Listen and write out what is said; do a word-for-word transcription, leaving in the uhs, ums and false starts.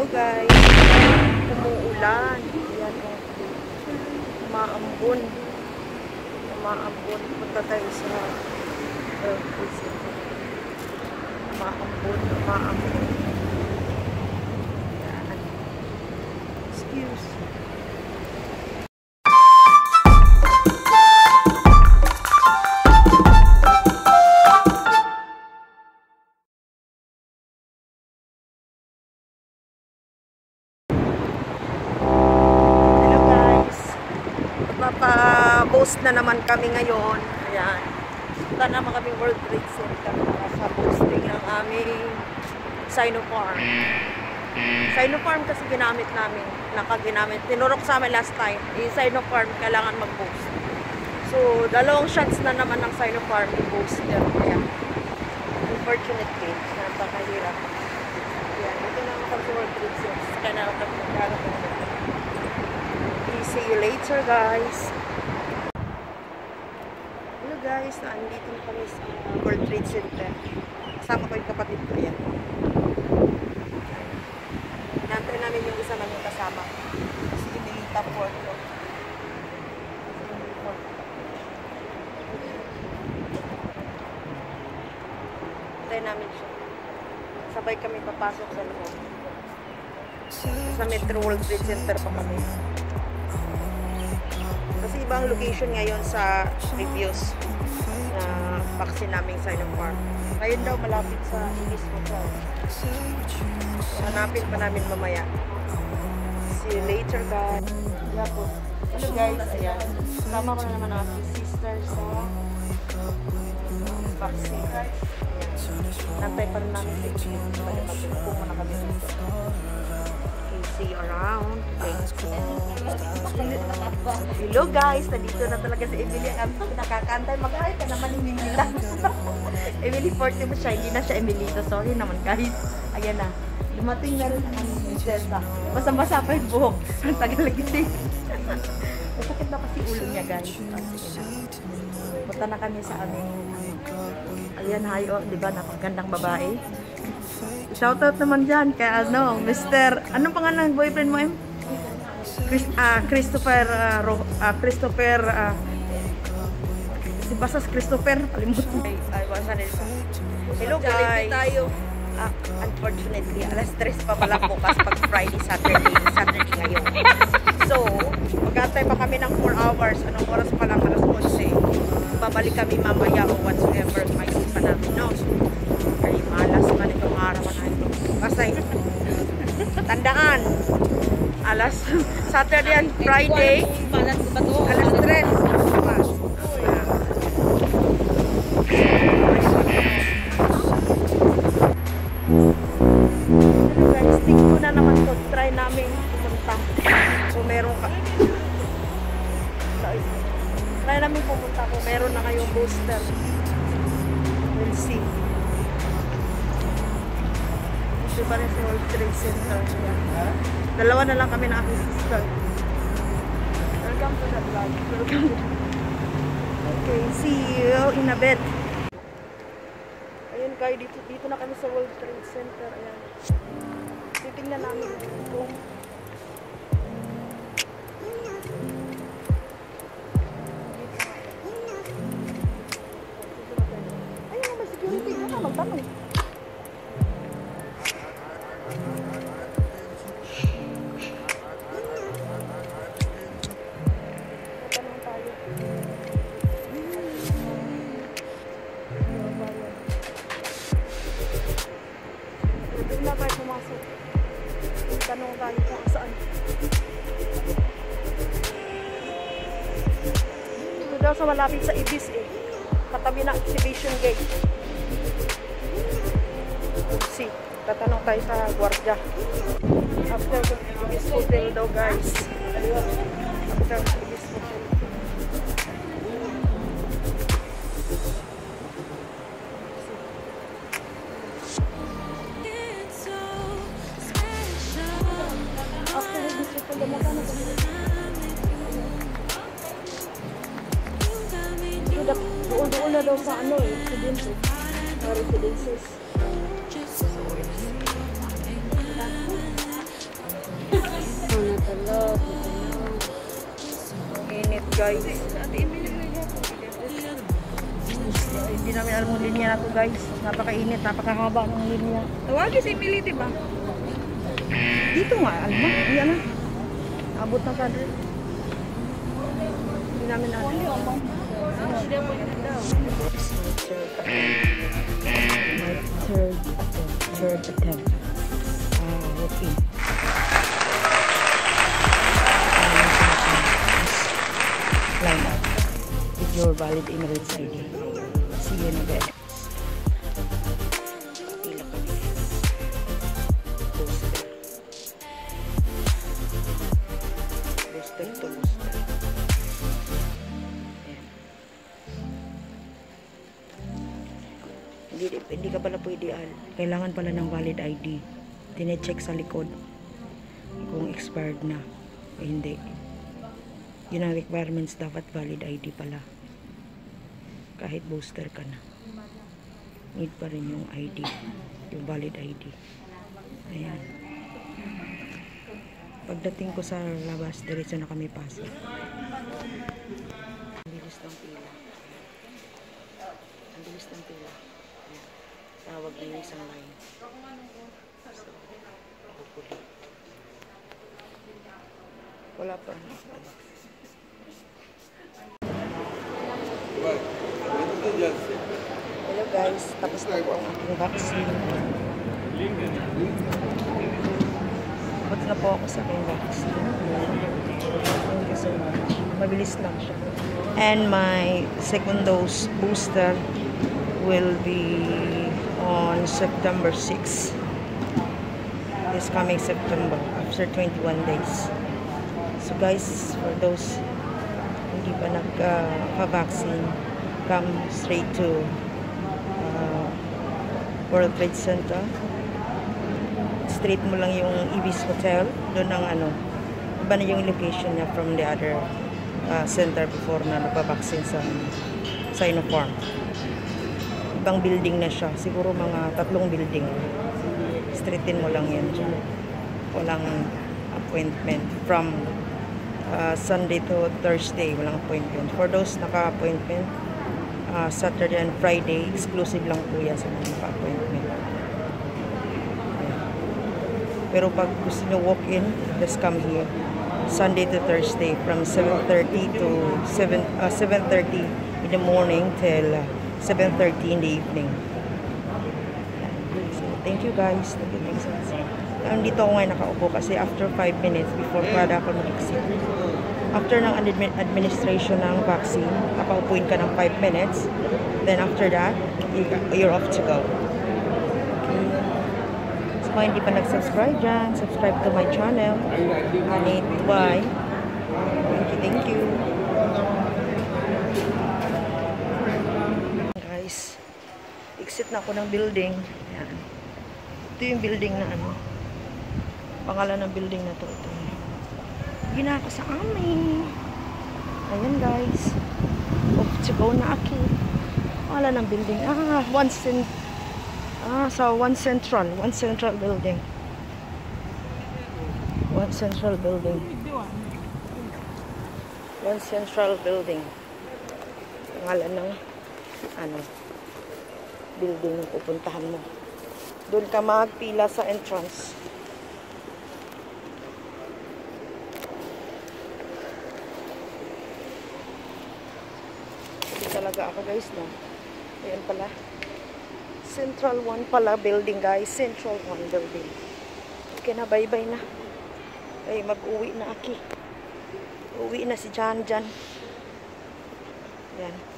Hello guys, umuulan. Yan o. Umaambon. Umaambon. Punta tayo sa uh, umaambon. Umaambon. Yan. Excuse. Post na naman kami ngayon. Ayan. Punta naman kami World Trade Center para sa posting ng aming Sinopharm. Sinopharm kasi ginamit namin. Nakaginamit. Tinurok sa amin last time. Yung Sinopharm kailangan mag-post. So, dalawang shots na naman ng Sinopharm i-post yan. Ayan. Unfortunately, napakahirap. Ayan. Ito naman kami sa World Trade Center. Kaya naman kami magkakaroon ko. See you later, guys. Hello guys, naandito na kami sa World Trade Center. Kasama ko yung kapatid ko yan. Nantay namin yung isa namin kasama. Si Emilita Porto. Nantay namin siya. Sabay kami papasok sa loob. Sa Metro World Trade Center pa kami. Kasi ibang location ngayon sa reviews na vaccine naming Sinopharm. Ngayon daw malapit sa Ibis Hotel. Hanapin pa namin mamaya. See you later guys. Yeah po. Hello guys. Ayan. Kasama ko na naman ang aking sister sa vaccine. Ayan. Nantay pa rin namin sa Ibis. Magpupo na kami dito. See you around. Thanks. Hello guys, nandito na talaga si Emily. Ang nakakantay, mag-ay ka naman ni Emilita. Emily Forte mo siya, hindi na siya Emilita. Sorry naman guys. Ayan na. Dumating na rin ang aming prinsesa. Basa-basa pa yung buhok. Ang tagal-gising. Masakit na kasi ulo niya guys. Punta na kami sa aming ayan, hayo, di ba? Napagandang babae. Shoutout naman dyan kay ano, Mister Anong pangalan ng boyfriend mo, Em? Chris, uh, Christopher, uh, Ro, uh, Christopher, uh, si Basas Christopher, kalimutan. Ay, ay, basa nito. Hello guys. Tayo. Uh, unfortunately, alas tres pa pala bukas pag Friday, Saturday, Saturday ngayon. So, mag-antay pa kami ng four hours. Anong oras pa lang? alas onse. Babalik kami mamaya o whatsoever. May pa namin, no? Ay, malas man itong araw na ito. Kasi, tandaan, alas, Saturday and Friday, alas tres. Guys, tingko na naman to. Try namin pumunta. Kung meron ka. Try namin pumunta kung meron na kayong booster. We'll see. Ito pa rin sa World Trade Center. Yan. Dalawa na lang kami na aking sister. Welcome to the vlog. Welcome. Okay, see you in a bit. Ayun guys, dito, dito na kami sa World Trade Center. Ayan. Titingnan namin kung ayun naman, security na magtanong. Doon na tayo pumasok. Tanong tayo kung saan. Ito daw sa malapit sa Ibis eh. Katabi na exhibition gate. Let's see. Tatanong tayo sa gwardiya. After the Ibis Hotel daw guys. After the Ibis Hotel. Doon na daw sa ano eh, residences. Residences. guys. Hindi namin alam yung linya na to guys. Napakainit, napakahaba ng linya. Tawagin si Emily, diba? Dito nga, alam mo. Yan na. Abot na ka rin. Hindi namin alam. My third attempt. Third attempt. Ah, working. Line up with your valid Emirates I D. See you in a bit. Pila kami. Booster. Booster to booster. Ayan. Hindi, hindi ka pala pwede al. Kailangan pala ng valid I D. Tine-check sa likod kung expired na o hindi. Yun ang requirements, dapat valid I D pala. Kahit booster ka na. Need pa rin yung I D. Yung valid I D. Ayan. Pagdating ko sa labas, diretso na kami pasok. Ang bilis ng pila. Ang bilis ng pila. Ayan. Tawag na yung isang line. So, hopefully. Wala pa. Hello guys, tapos na po ang aking vaccine. Tapos na po ako sa aking vaccine. Thank you so much. Mabilis lang siya. And my second dose booster will be on September sixth. This coming September, after twenty-one days. So guys, for those hindi pa nagka-vaccine, come straight to uh, World Trade Center. Straight mo lang yung Ibis Hotel. Doon ang ano, iba na yung location niya from the other uh, center before na nagpa-vaccine sa Sinopharm. Ibang building na siya. Siguro mga tatlong building. Straightin mo lang yan dyan. Walang appointment from uh, Sunday to Thursday. Walang appointment. For those naka-appointment, uh, Saturday and Friday, exclusive lang po yan sa mga naka-appointment. Pero pag gusto nyo walk-in, just come here. Sunday to Thursday from seven thirty to seven thirty in the morning till uh, seven thirty in the evening. So, thank you guys. Thank you, thanks. Nandito ako ngayon nakaupo kasi after five minutes before para ako mag-exit. After ng admi administration ng vaccine, nakaupuin ka ng five minutes. Then after that, you're off to go. Okay. So, kung hindi pa nag-subscribe dyan, subscribe to my channel. Anit Dubai. Thank you, thank you. Guys, exit na ako ng building. Ayan. Ito yung building na ano. Pangalan ng building na to. Ito. Gina ako sa amin. Ayan guys. Off to go na aki. Wala ng building. Ah, one cent. Ah, so one central. One central building. One central building. One central building. Pangalan ng ano building na pupuntahan mo. Doon ka magpila sa entrance. Talaga ako guys, no? Ayan pala. Central one pala building guys. Central one building. Okay na, bye-bye na. Ay, mag-uwi na aki. Uwi na si Jan Jan. Ayan.